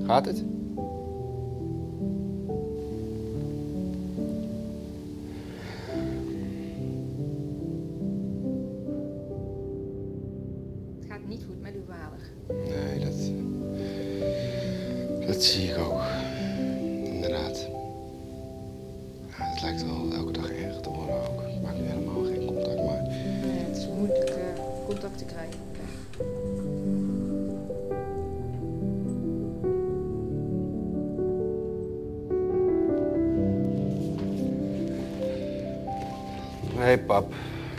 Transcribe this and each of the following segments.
Gaat het? Het gaat niet goed met uw vader. Nee, dat zie ik ook. Inderdaad. Ja, het lijkt wel elke dag erger te worden ook. Ik maak nu helemaal geen contact, maar... Nee, het is moeilijk contact te krijgen. Hey, pap.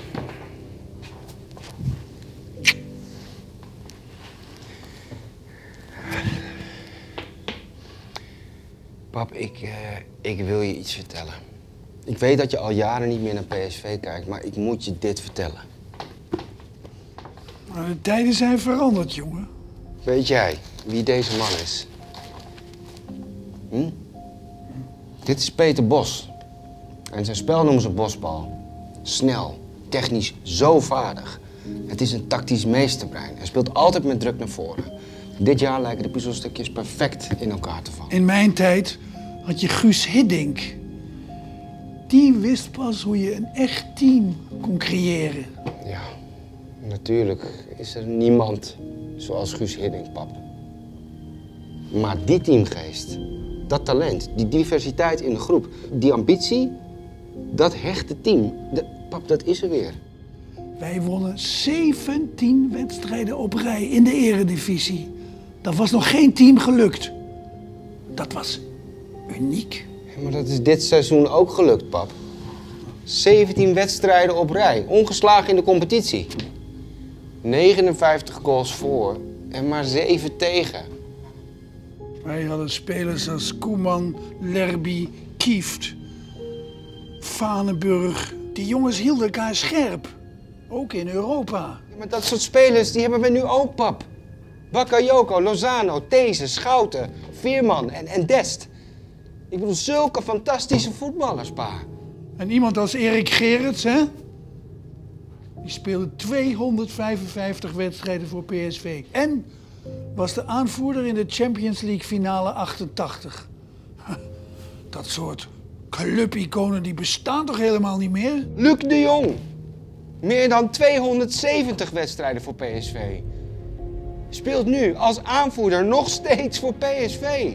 Pap, ik wil je iets vertellen. Ik weet dat je al jaren niet meer naar PSV kijkt, maar ik moet je dit vertellen. Maar de tijden zijn veranderd, jongen. Weet jij wie deze man is? Dit is Peter Bos. En zijn spel noemen ze bosbal. Snel, technisch zo vaardig. Het is een tactisch meesterbrein. Hij speelt altijd met druk naar voren. Dit jaar lijken de puzzelstukjes perfect in elkaar te vallen. In mijn tijd had je Guus Hiddink. Die wist pas hoe je een echt team kon creëren. Ja, natuurlijk is er niemand zoals Guus Hiddink, pap. Maar die teamgeest, dat talent, die diversiteit in de groep, die ambitie, dat hechte team, pap, dat is er weer. Wij wonnen 17 wedstrijden op rij in de eredivisie. Dat was nog geen team gelukt. Dat was uniek. Ja, maar dat is dit seizoen ook gelukt, pap. 17 wedstrijden op rij, ongeslagen in de competitie. 59 goals voor en maar 7 tegen. Wij hadden spelers als Koeman, Lerby, Kieft, Vanenburg. Die jongens hielden elkaar scherp. Ook in Europa. Ja, maar dat soort spelers, die hebben we nu ook, pap. Bakayoko, Lozano, These, Schouten, Veerman en Dest. Ik bedoel, zulke fantastische voetballers, pa. En iemand als Erik Gerrits, hè? Die speelde 255 wedstrijden voor PSV. En was de aanvoerder in de Champions League finale 88. Dat soort clubiconen die bestaan toch helemaal niet meer? Luc de Jong. Meer dan 270 wedstrijden voor PSV. Speelt nu als aanvoerder nog steeds voor PSV.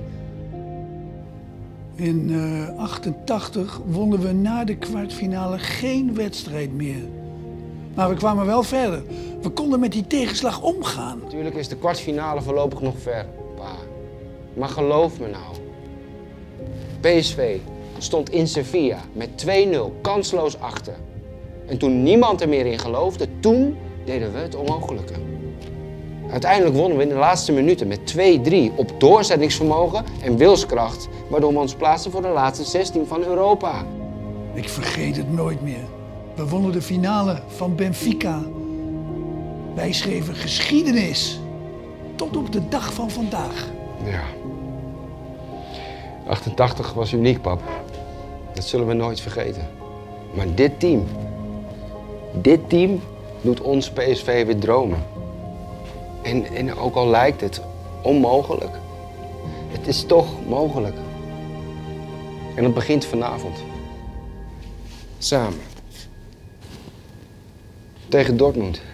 In 88 wonnen we na de kwartfinale geen wedstrijd meer. Maar we kwamen wel verder. We konden met die tegenslag omgaan. Natuurlijk is de kwartfinale voorlopig nog ver, pa. Maar geloof me nou. PSV stond in Sevilla met 2-0 kansloos achter. En toen niemand er meer in geloofde, toen deden we het onmogelijke. Uiteindelijk wonnen we in de laatste minuten met 2-3 op doorzettingsvermogen en wilskracht, waardoor we ons plaatsten voor de laatste 16 van Europa. Ik vergeet het nooit meer. We wonnen de finale van Benfica. Wij schreven geschiedenis. Tot op de dag van vandaag. Ja. 88 was uniek, pap. Dat zullen we nooit vergeten. Maar dit team doet ons PSV weer dromen. En ook al lijkt het onmogelijk, het is toch mogelijk. En het begint vanavond. Samen. Tegen Dortmund.